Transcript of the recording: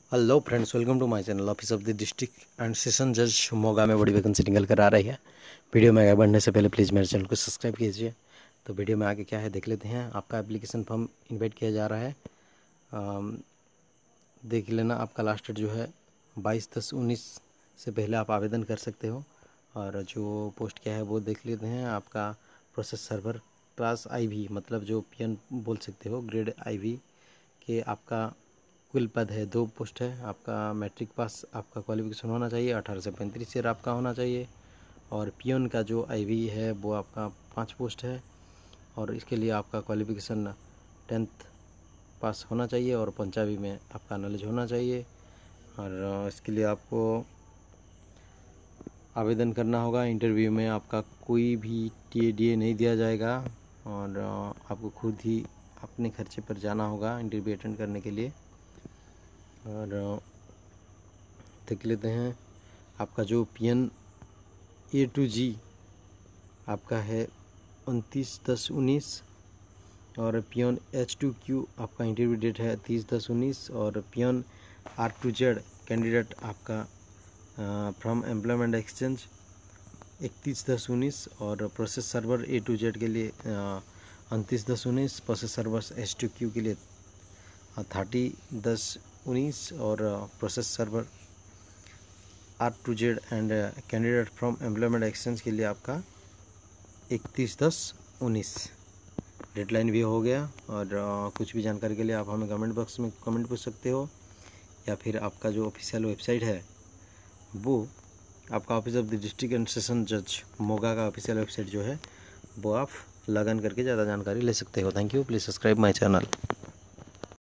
Hello friends, welcome to my channel. Office of the district and session जज मोगा में बड़ी vacancy निकल कर आ रही है। वीडियो में आगे बढ़ने से पहले प्लीज़ मेरे चैनल को सब्सक्राइब कीजिए। तो वीडियो में आगे क्या है देख लेते हैं। आपका एप्लीकेशन फॉर्म इनवाइट किया जा रहा है। देख लेना, आपका लास्ट डेट जो है 22/10/19 से पहले आप आवेदन कर सकते हो। और जो पोस्ट क्या है वो देख लेते हैं। आपका प्रोसेस सर्वर क्लास IV, मतलब जो PN बोल सकते हो, ग्रेड IV के आपका कुल पद है 2 पोस्ट है। आपका मैट्रिक पास आपका क्वालिफिकेशन होना चाहिए, 18 से 35 ईयर आपका होना चाहिए। और पियन का जो IV है वो आपका 5 पोस्ट है। और इसके लिए आपका क्वालिफिकेशन 10th पास होना चाहिए और पंजाबी में आपका नॉलेज होना चाहिए। और इसके लिए आपको आवेदन करना होगा। इंटरव्यू में आपका कोई भी TDA नहीं दिया जाएगा और आपको खुद ही अपने खर्चे पर जाना होगा इंटरव्यू अटेंड करने के लिए। और देख लेते हैं, आपका जो PN A to G आपका है 29/10/19 और PN H to Q आपका इंटरव्यू डेट है 30/10/19 और PN R to Z candidate आपका फ्रॉम एम्प्लॉयमेंट एक्सचेंज 31/10/19 और process server A to Z के लिए 29/10/19, process server H to Q के लिए 30/10/19 और process server R to Z and candidate from employment exchange के लिए आपका 31/10/19 डेडलाइन भी हो गया। और कुछ भी जानकारी के लिए आप हमें कमेंट बॉक्स में कमेंट पूछ सकते हो, या फिर आपका जो ऑफिशियल वेबसाइट है वो आपका office of the district and session जज मोगा का ऑफिशियल वेबसाइट जो है वो आप लॉग इन करके ज़्यादा जानकारी ले सकते हो। Thank you, please subscribe my channel.